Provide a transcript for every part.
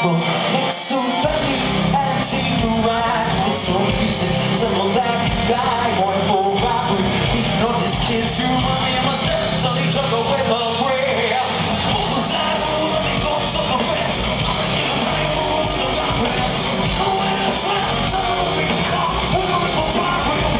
rifle. It's so funny and take a ride for some reason. Some of that guy wanted for robbery, beating on his kids who money and was dead until he took away the prayer. All the time let me go suck a breath. All the kids running for the rock. Oh, when I try to tell me, I'm a ripple drive for you.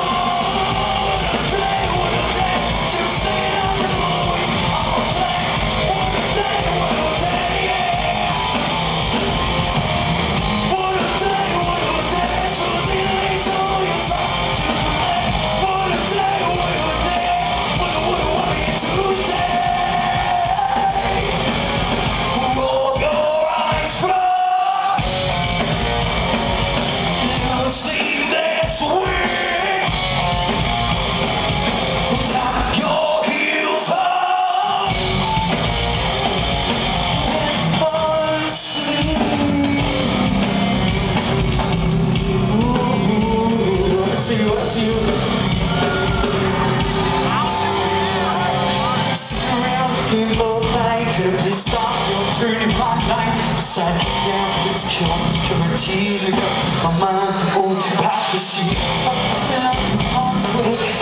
See you. Sit around looking for a bag. Could have pissed off your turning my life upside down. It's killing tears ago. My mind for old hypocrisy. Up and up in harm's way.